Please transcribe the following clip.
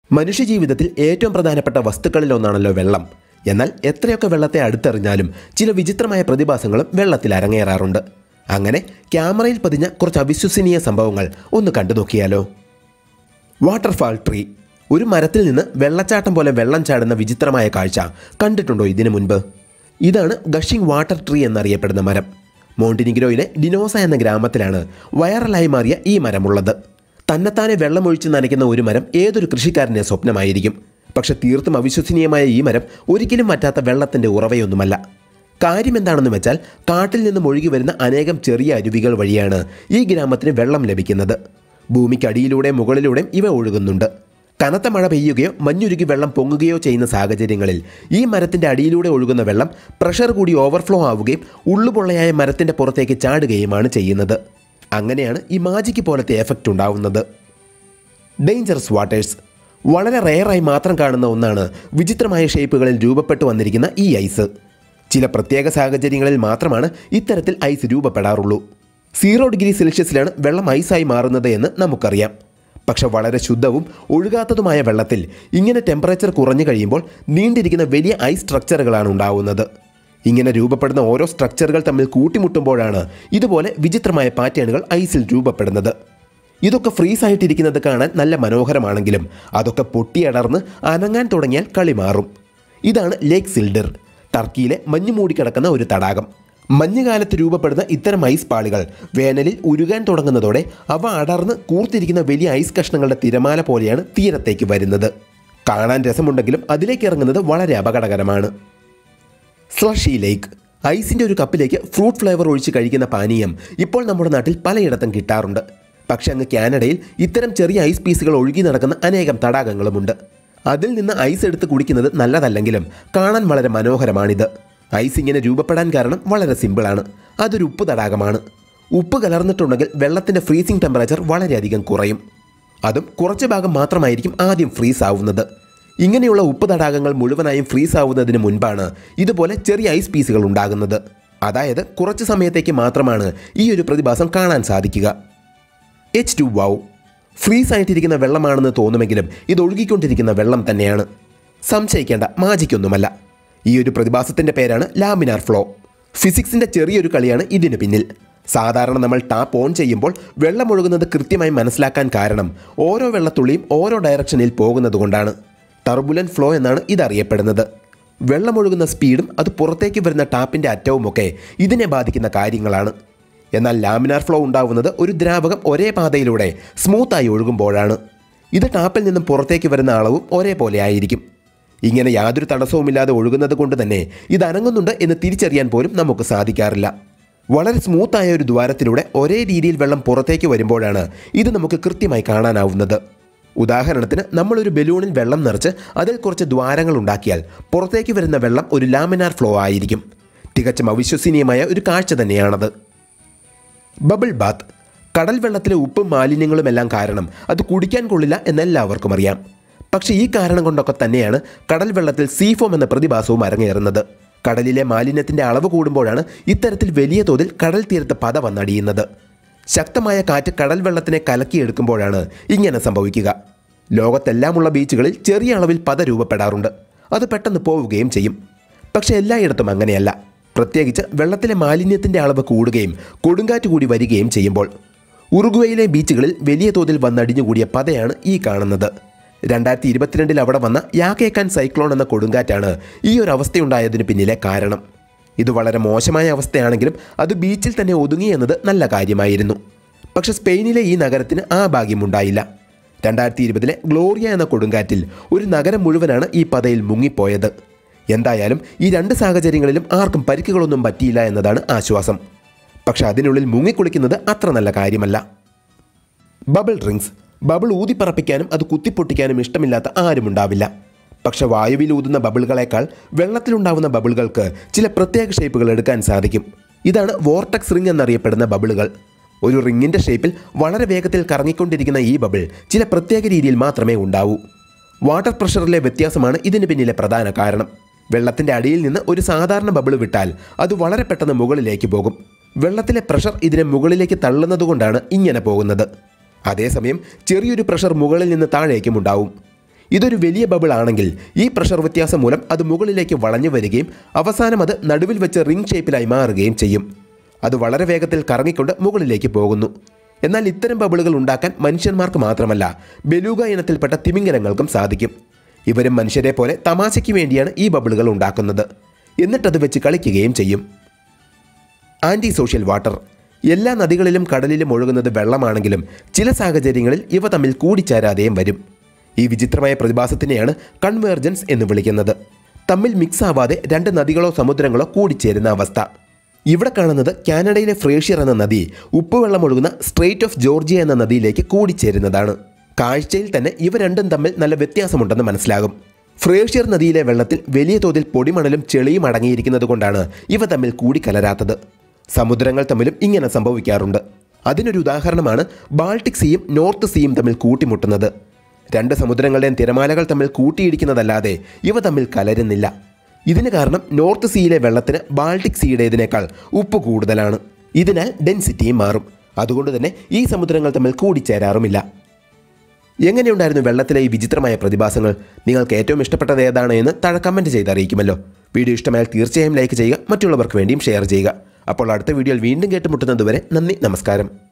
മനുഷ്യജീവിതത്തിൽ ഏറ്റവും പ്രധാനപ്പെട്ട വസ്തുക്കളിലൊന്നാണല്ലോ വെള്ളം. എന്നാൽ എത്രയൊക്കെ വെള്ളത്തെ അടുത്തെറിഞ്ഞാലും ചില വിചിത്രമായ പ്രതിഭാസങ്ങളും വെള്ളത്തിൽ അരങ്ങേറാറുണ്ട്. അങ്ങനെ ക്യാമറയിൽ പതിഞ്ഞ കുറച്ച് അവിശ്വസനീയ സംഭവങ്ങൾ ഒന്ന് കണ്ടു നോക്കിയാലോ. Waterfall tree. ഒരു മരത്തിൽ നിന്ന് വെള്ളച്ചാട്ടം പോലെ വെള്ളം ചാടുന്ന വിചിത്രമായ കാഴ്ച കണ്ടിട്ടുണ്ടോ ഇതിനു മുൻപ്? ഇതാണ് ഗഷിംഗ് വാട്ടർ ട്രീ എന്നറിയപ്പെടുന്ന മരം. മോണ്ടിനിഗ്രോയിലെ ഡിനോസ എന്ന ഗ്രാമത്തിലാണ് വൈറലായി മാറിയ ഈ മരമുള്ളത്. തന്നെത്താനെ വെള്ളമൊഴിച്ച് നനയ്ക്കുന്ന ഒരു മരം ഏതൊരു കൃഷിക്കാരൻ്റെ സ്വപ്നമായിരിക്കും. പക്ഷെ തീർത്തും അവിശ്വസനീയമായ ഈ മരം ഒരിക്കലും വറ്റാത്ത വെള്ളത്തിൻ്റെ ഉറവയൊന്നുമല്ല. കാര്യം എന്താണെന്ന് വെച്ചാൽ കാട്ടിൽ നിന്നും ഒഴുകി വരുന്ന അനേകം ചെറിയ അരുവികൾ വഴിയാണ് ഈ ഗ്രാമത്തിന് വെള്ളം ലഭിക്കുന്നത്. ഭൂമിക്കടിയിലൂടെ മുകളിലൂടെയും ഇവ ഒഴുകുന്നുണ്ട്. കനത്ത മഴ പെയ്യുകയോ മഞ്ഞുരുകി വെള്ളം പൊങ്ങുകയോ ചെയ്യുന്ന സാഹചര്യങ്ങളിൽ ഈ മരത്തിൻ്റെ അടിയിലൂടെ ഒഴുകുന്ന വെള്ളം പ്രഷർ കൂടി ഓവർഫ്ലോ ആവുകയും ഉള്ളുപൊള്ളയായ മരത്തിൻ്റെ പുറത്തേക്ക് ചാടുകയുമാണ് ചെയ്യുന്നത്. അങ്ങനെയാണ് ഈ മാജിക്ക് പോലത്തെ എഫക്റ്റ് ഉണ്ടാവുന്നത്. Dangerous waters. വളരെ റെയറായി മാത്രം കാണുന്ന ഒന്നാണ് വിചിത്രമായ ഷേപ്പുകളിൽ രൂപപ്പെട്ടു വന്നിരിക്കുന്ന ഈ ഐസ്. ചില പ്രത്യേക സാഹചര്യങ്ങളിൽ മാത്രമാണ് ഇത്തരത്തിൽ ഐസ് രൂപപ്പെടാറുള്ളൂ. 0 ഡിഗ്രി സെൽഷ്യസിലാണ് വെള്ളം ഐസായി മാറുന്നത് എന്ന് നമുക്കറിയാം. പക്ഷെ വളരെ ശുദ്ധവും ഒഴുകാത്തതുമായ വെള്ളത്തിൽ ഇങ്ങനെ ടെമ്പറേച്ചർ കുറഞ്ഞു കഴിയുമ്പോൾ നീണ്ടിരിക്കുന്ന വലിയ ഐസ് സ്ട്രക്ചറുകളാണ് ഉണ്ടാവുന്നത്. ഇങ്ങനെ രൂപപ്പെടുന്ന ഓരോ സ്ട്രക്ചറുകൾ തമ്മിൽ കൂട്ടിമുട്ടുമ്പോഴാണ് ഇതുപോലെ വിചിത്രമായ പാറ്റേണുകൾ ഐസിൽ രൂപപ്പെടുന്നത്. ഇതൊക്കെ ഫ്രീസായിട്ടിരിക്കുന്നത് കാണാൻ നല്ല മനോഹരമാണെങ്കിലും അതൊക്കെ പൊട്ടിയടർന്ന് അനങ്ങാൻ തുടങ്ങിയാൽ കളി മാറും. ഇതാണ് ലേക്ക് സിൽഡർ, ടർക്കിയിലെ മഞ്ഞ് മൂടിക്കിടക്കുന്ന ഒരു തടാകം. മഞ്ഞുകാലത്ത് രൂപപ്പെടുന്ന ഇത്തരം ഐസ് പാളികൾ വേനലിൽ ഉരുകാൻ തുടങ്ങുന്നതോടെ അവ അടർന്ന് കൂർത്തിരിക്കുന്ന വലിയ ഐസ് കഷ്ണങ്ങളുടെ തിരമാല പോലെയാണ് തീരത്തേക്ക് വരുന്നത്. കാണാൻ രസമുണ്ടെങ്കിലും അതിലേക്ക് ഇറങ്ങുന്നത് വളരെ അപകടകരമാണ്. സ്ലഷി ലേക്ക്. ഐസിൻ്റെ ഒരു കപ്പിലേക്ക് ഫ്രൂട്ട് ഫ്ലേവർ ഒഴിച്ച് കഴിക്കുന്ന പാനീയം ഇപ്പോൾ നമ്മുടെ നാട്ടിൽ പലയിടത്തും കിട്ടാറുണ്ട്. പക്ഷെ അങ്ങ് കാനഡയിൽ ഇത്തരം ചെറിയ ഐസ് പീസുകൾ ഒഴുകി നടക്കുന്ന അനേകം തടാകങ്ങളുമുണ്ട്. അതിൽ നിന്ന് ഐസ് എടുത്ത് കുടിക്കുന്നത് നല്ലതല്ലെങ്കിലും കാണാൻ വളരെ മനോഹരമാണിത്. ഐസ് ഇങ്ങനെ രൂപപ്പെടാൻ കാരണം വളരെ സിമ്പിളാണ്. അതൊരു ഉപ്പ് തടാകമാണ്. ഉപ്പ് കലർന്നിട്ടുണ്ടെങ്കിൽ വെള്ളത്തിൻ്റെ ഫ്രീസിംഗ് ടെമ്പറേച്ചർ വളരെയധികം കുറയും. അതും കുറച്ച് ഭാഗം മാത്രമായിരിക്കും ആദ്യം ഫ്രീസ് ആവുന്നത്. ഇങ്ങനെയുള്ള ഉപ്പ് തടാകങ്ങൾ മുഴുവനായും ഫ്രീസ് ആവുന്നതിന് മുൻപാണ് ഇതുപോലെ ചെറിയ ഐസ് പീസുകൾ ഉണ്ടാകുന്നത്. അതായത് കുറച്ച് സമയത്തേക്ക് മാത്രമാണ് ഈ ഒരു പ്രതിഭാസം കാണാൻ സാധിക്കുക. H2O. ഫ്രീസ് ആയിട്ടിരിക്കുന്ന വെള്ളമാണെന്ന് തോന്നുമെങ്കിലും ഇത് ഒഴുകിക്കൊണ്ടിരിക്കുന്ന വെള്ളം തന്നെയാണ്. സംശയിക്കേണ്ട, മാജിക്കൊന്നുമല്ല. ഈ ഒരു പ്രതിഭാസത്തിൻ്റെ പേരാണ് ലാമിനാർ ഫ്ലോ. ഫിസിക്സിൻ്റെ ചെറിയൊരു കളിയാണ് ഇതിന് പിന്നിൽ. സാധാരണ നമ്മൾ ടാപ്പ് ഓൺ ചെയ്യുമ്പോൾ വെള്ളമൊഴുകുന്നത് കൃത്യമായി മനസ്സിലാക്കാൻ കാരണം ഓരോ വെള്ളത്തുള്ളിയും ഓരോ ഡയറക്ഷനിൽ പോകുന്നത് കൊണ്ടാണ്. ടർബുലൻറ്റ് ഫ്ലോ എന്നാണ് ഇതറിയപ്പെടുന്നത്. വെള്ളമൊഴുകുന്ന സ്പീഡും അത് പുറത്തേക്ക് വരുന്ന ടാപ്പിൻ്റെ അറ്റവുമൊക്കെ ഇതിനെ ബാധിക്കുന്ന കാര്യങ്ങളാണ്. എന്നാൽ ലാമിനാർ ഫ്ലോ ഉണ്ടാവുന്നത് ഒരു ദ്രാവകം ഒരേ പാതയിലൂടെ സ്മൂത്തായി ഒഴുകുമ്പോഴാണ്. ഇത് ടാപ്പിൽ നിന്നും പുറത്തേക്ക് വരുന്ന അളവും ഒരേപോലെ ആയിരിക്കും. ഇങ്ങനെ യാതൊരു തടസ്സവുമില്ലാതെ ഒഴുകുന്നത് കൊണ്ട് തന്നെ ഇത് അനങ്ങുന്നുണ്ട് എന്ന് തിരിച്ചറിയാൻ പോലും നമുക്ക് സാധിക്കാറില്ല. വളരെ സ്മൂത്തായ ഒരു ദ്വാരത്തിലൂടെ ഒരേ രീതിയിൽ വെള്ളം പുറത്തേക്ക് വരുമ്പോഴാണ് ഇത് നമുക്ക് കൃത്യമായി കാണാനാവുന്നത്. ഉദാഹരണത്തിന് നമ്മളൊരു ബലൂണിൽ വെള്ളം നിറച്ച് അതിൽ കുറച്ച് ദ്വാരങ്ങൾ ഉണ്ടാക്കിയാൽ പുറത്തേക്ക് വരുന്ന വെള്ളം ഒരു ലാമിനാർ ഫ്ലോ ആയിരിക്കും. തികച്ചും അവിശ്വസനീയമായ ഒരു കാഴ്ച തന്നെയാണത്. Bubble bath. കടൽ വെള്ളത്തിലെ ഉപ്പും മാലിന്യങ്ങളുമെല്ലാം കാരണം അത് കുടിക്കാൻ കൊള്ളില്ല എന്നെല്ലാവർക്കും അറിയാം. പക്ഷേ ഈ കാരണം കൊണ്ടൊക്കെ തന്നെയാണ് കടൽ വെള്ളത്തിൽ സീഫോം എന്ന പ്രതിഭാസവും അരങ്ങേറുന്നത്. കടലിലെ മാലിന്യത്തിൻ്റെ അളവ് കൂടുമ്പോഴാണ് ഇത്തരത്തിൽ വലിയ തോതിൽ കടൽ തീരത്ത് പത വന്നടിയുന്നത്. ശക്തമായ കാറ്റ് കടൽ വെള്ളത്തിനെ കലക്കിയെടുക്കുമ്പോഴാണ് ഇങ്ങനെ സംഭവിക്കുക. ലോകത്തെല്ലാമുള്ള ബീച്ചുകളിൽ ചെറിയ അളവിൽ പത രൂപപ്പെടാറുണ്ട്. അത് പെട്ടെന്ന് പോവുകയും ചെയ്യും. പക്ഷേ എല്ലായിടത്തും അങ്ങനെയല്ല. പ്രത്യേകിച്ച് വെള്ളത്തിലെ മാലിന്യത്തിൻ്റെ അളവ് കൂടുകയും കൊടുങ്കാറ്റ് കൂടി വരികയും ചെയ്യുമ്പോൾ. ഉറുഗ്വേയിലെ ബീച്ചുകളിൽ വലിയ തോതിൽ വന്നടിഞ്ഞുകൂടിയ പതയാണ് ഈ കാണുന്നത്. 2022 അവിടെ വന്ന യാക്കേക്കാൻ സൈക്ലോൺ എന്ന കൊടുങ്കാറ്റാണ് ഈ ഒരു അവസ്ഥയുണ്ടായതിന് പിന്നിലെ കാരണം. ഇത് വളരെ മോശമായ അവസ്ഥയാണെങ്കിലും അത് ബീച്ചിൽ തന്നെ ഒതുങ്ങി എന്നത് നല്ല കാര്യമായിരുന്നു. പക്ഷെ സ്പെയിനിലെ ഈ നഗരത്തിന് ആ ഭാഗ്യമുണ്ടായില്ല. 2020 ഗ്ലോറിയ എന്ന കൊടുങ്കാറ്റിൽ ഒരു നഗരം മുഴുവനാണ് ഈ പതയിൽ മുങ്ങിപ്പോയത്. എന്തായാലും ഈ രണ്ട് സാഹചര്യങ്ങളിലും ആർക്കും പരിക്കുകളൊന്നും പറ്റിയില്ല എന്നതാണ് ആശ്വാസം. പക്ഷെ അതിനുള്ളിൽ മുങ്ങിക്കുളിക്കുന്നത് അത്ര നല്ല കാര്യമല്ല. Bubble drinks. ബബിൾ ഊതിപ്പറപ്പിക്കാനും അത് കുത്തിപ്പൊട്ടിക്കാനും ഇഷ്ടമില്ലാത്ത ആരുമുണ്ടാവില്ല. പക്ഷെ വായുവിൽ ഊതുന്ന ബബിളുകളേക്കാൾ വെള്ളത്തിലുണ്ടാവുന്ന ബബിളുകൾക്ക് ചില പ്രത്യേക ഷേപ്പുകൾ എടുക്കാൻ സാധിക്കും. ഇതാണ് വോർട്ടക്സ് റിംഗ് എന്നറിയപ്പെടുന്ന ബബിളുകൾ. ഒരു റിങ്ങിൻ്റെ ഷേപ്പിൽ വളരെ വേഗത്തിൽ കറങ്ങിക്കൊണ്ടിരിക്കുന്ന ഈ ബബിൾ ചില പ്രത്യേക രീതിയിൽ മാത്രമേ ഉണ്ടാവൂ. വാട്ടർ പ്രഷറിലെ വ്യത്യാസമാണ് ഇതിന് പിന്നിലെ പ്രധാന കാരണം. വെള്ളത്തിൻ്റെ അടിയിൽ നിന്ന് ഒരു സാധാരണ ബബിൾ വിട്ടാൽ അത് വളരെ പെട്ടെന്ന് മുകളിലേക്ക് പോകും. വെള്ളത്തിലെ പ്രഷർ ഇതിനെ മുകളിലേക്ക് തള്ളുന്നതുകൊണ്ടാണ് ഇങ്ങനെ പോകുന്നത്. അതേസമയം ചെറിയൊരു പ്രഷർ മുകളിൽ നിന്ന് താഴേക്കും ഉണ്ടാവും. ഇതൊരു വലിയ ബബിൾ ആണെങ്കിൽ ഈ പ്രഷർ വ്യത്യാസം മൂലം അത് മുകളിലേക്ക് വളഞ്ഞു വരികയും അവസാനം അത് നടുവിൽ വെച്ച് റിംഗ് ഷേപ്പിലായി മാറുകയും ചെയ്യും. അത് വളരെ വേഗത്തിൽ കറങ്ങിക്കൊണ്ട് മുകളിലേക്ക് പോകുന്നു. എന്നാൽ ഇത്തരം ബബിളുകൾ ഉണ്ടാക്കാൻ മനുഷ്യന്മാർക്ക് മാത്രമല്ല ബെലൂഗ ഇനത്തിൽപ്പെട്ട തിമിംഗലങ്ങൾക്കും സാധിക്കും. ഇവരും മനുഷ്യരെ പോലെ തമാശയ്ക്ക് വേണ്ടിയാണ് ഈ ബബിളുകൾ ഉണ്ടാക്കുന്നത്. എന്നിട്ടത് വെച്ച് കളിക്കുകയും ചെയ്യും. Anti social water. എല്ലാ നദികളിലും കടലിലും ഒഴുകുന്നത് വെള്ളമാണെങ്കിലും ചില സാഹചര്യങ്ങളിൽ ഇവ തമ്മിൽ കൂടിച്ചേരാതെയും വരും. ഈ വിചിത്രമായ പ്രതിഭാസത്തിനെയാണ് കൺവേർജൻസ് എന്ന് വിളിക്കുന്നത്. തമ്മിൽ മിക്സ് ആവാതെ രണ്ട് നദികളോ സമുദ്രങ്ങളോ കൂടിച്ചേരുന്ന അവസ്ഥ. ഇവിടെ കാണുന്നത് കാനഡയിലെ ഫ്രേഷ്യർ എന്ന നദി ഉപ്പുവെള്ളം ഒഴുകുന്ന സ്ട്രെയ്റ്റ് ഓഫ് ജോർജിയ എന്ന നദിയിലേക്ക് കൂടിച്ചേരുന്നതാണ്. കാഴ്ചയിൽ തന്നെ ഇവ രണ്ടും തമ്മിൽ നല്ല വ്യത്യാസമുണ്ടെന്ന് മനസ്സിലാകും. ഫ്രേഷ്യർ നദിയിലെ വെള്ളത്തിൽ വലിയ തോതിൽ പൊടിമണലും ചെളിയും അടങ്ങിയിരിക്കുന്നത് കൊണ്ടാണ് ഇവ തമ്മിൽ കൂടിക്കലരാത്തത്. സമുദ്രങ്ങൾ തമ്മിലും ഇങ്ങനെ സംഭവിക്കാറുണ്ട്. അതിനൊരു ഉദാഹരണമാണ് ബാൾട്ടിക് സീയും നോർത്ത് സീയും തമ്മിൽ കൂട്ടിമുട്ടുന്നത്. രണ്ട് സമുദ്രങ്ങളുടെയും തിരമാലകൾ തമ്മിൽ കൂട്ടിയിടിക്കുന്നതല്ലാതെ ഇവ തമ്മിൽ കലരുന്നില്ല. ഇതിന് കാരണം നോർത്ത് സീയിലെ വെള്ളത്തിന് ബാൾട്ടിക് സീയുടേതിനേക്കാൾ ഉപ്പ് കൂടുതലാണ്. ഇതിനാൽ ഡെൻസിറ്റിയും മാറും. അതുകൊണ്ട് തന്നെ ഈ സമുദ്രങ്ങൾ തമ്മിൽ കൂടിച്ചേരാറുമില്ല. എങ്ങനെയുണ്ടായിരുന്നു വെള്ളത്തിലെ ഈ വിചിത്രമായ പ്രതിഭാസങ്ങൾ? നിങ്ങൾക്ക് ഏറ്റവും ഇഷ്ടപ്പെട്ടത് ഏതാണ് എന്ന് താഴെ കമൻറ്റ് ചെയ്ത് അറിയിക്കുമല്ലോ. വീഡിയോ ഇഷ്ടമായാൽ തീർച്ചയായും ലൈക്ക് ചെയ്യുക, മറ്റുള്ളവർക്ക് വേണ്ടിയും ഷെയർ ചെയ്യുക. അപ്പോൾ അടുത്ത വീഡിയോയിൽ വീണ്ടും കേട്ടുമുട്ടുന്നതുവരെ നന്ദി, നമസ്കാരം.